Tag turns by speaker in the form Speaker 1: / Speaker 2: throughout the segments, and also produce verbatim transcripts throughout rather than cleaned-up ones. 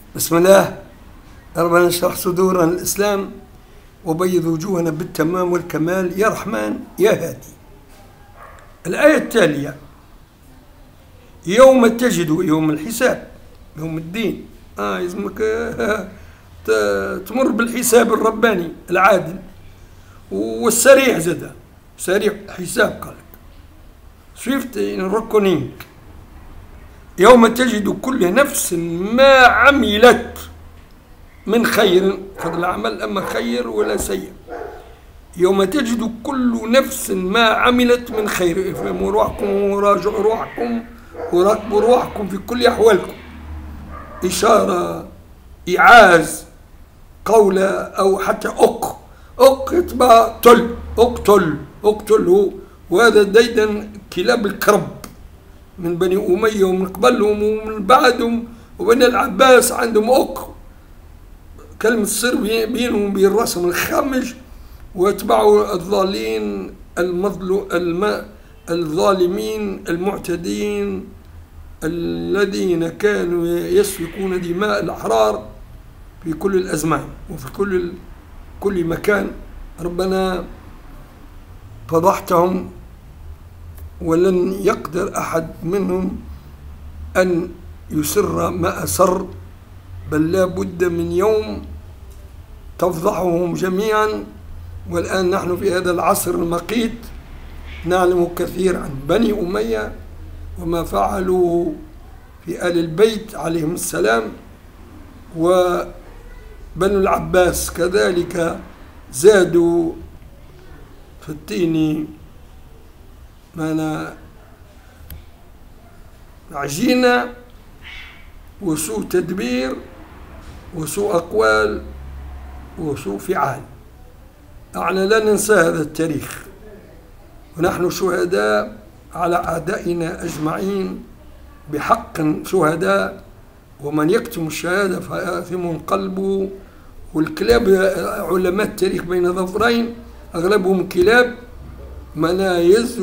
Speaker 1: بسم الله. ربنا اشرح صدورنا الإسلام وبيض وجوهنا بالتمام والكمال يا رحمن يا هادي. الآية التالية: يوم تجد، يوم الحساب، يوم الدين. آه يلزمك تمر بالحساب الرباني العادل والسريع، زاد سريع حساب. قالك شفت الركنين: يوم تجد كل نفس ما عملت من خير، خذ العمل أما خير ولا سيء. يوم تجد كل نفس ما عملت من خير. افهموا روحكم وراجعوا روحكم وراقبوا روحكم في كل أحوالكم. إشارة، إيعاز، قولة، أو حتى أق أق يتبع تل، اقتل اقتله. وهذا ديدا كلاب الكرب من بني أمية ومن قبلهم ومن بعدهم، وبني العباس عندهم أق، كلمة سر بينهم وبين الرسم الخامج. واتبعوا الضالين المظلو الماء الظالمين المعتدين الذين كانوا يسفكون دماء الأحرار في كل الأزمان وفي كل كل مكان. ربنا فضحتهم ولن يقدر أحد منهم أن يسر ما أسر، بل لا بد من يوم تفضحهم جميعا. والآن نحن في هذا العصر المقيت نعلم كثير عن بني أمية وما فعلوا في آل البيت عليهم السلام، وبنو العباس كذلك زادوا في الطين ما عجينة وسوء تدبير وسوء أقوال وسوء فعال. احنا لا ننسى هذا التاريخ، ونحن شهداء على أعدائنا أجمعين، بحق شهداء. ومن يكتم الشهادة فآثم قلبه. والكلاب علماء التاريخ بين ظفرين أغلبهم كلاب منايز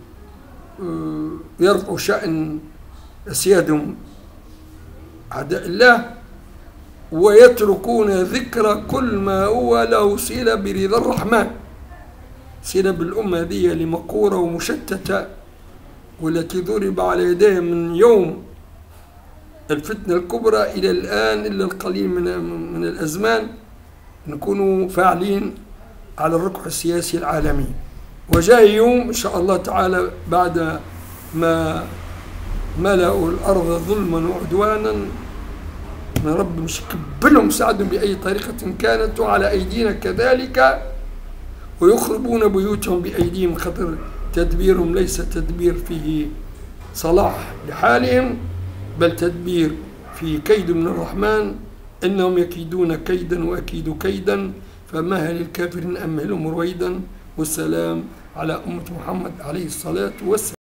Speaker 1: يرفعوا شأن أسيادهم أعداء الله، ويتركون ذكر كل ما هو له صلة برضا الرحمن. صلة بالأمة هذه لمقورة ومشتتة، والتي ضرب على يديها من يوم الفتنة الكبرى إلى الآن إلا القليل من من الأزمان نكونوا فاعلين على الركح السياسي العالمي. وجاء يوم إن شاء الله تعالى بعد ما ملأوا الأرض ظلما وعدوانا، من رب مش كبلهم ساعدهم بأي طريقة كانت، وعلى أيدينا كذلك، ويخربون بيوتهم بأيديهم. خطر تدبيرهم ليس تدبير فيه صلاح لحالهم، بل تدبير في كيد من الرحمن. إنهم يكيدون كيدا وأكيد كيدا، فمهل الكافرين أمهلهم رويدا. والسلام على أمة محمد عليه الصلاة والسلام.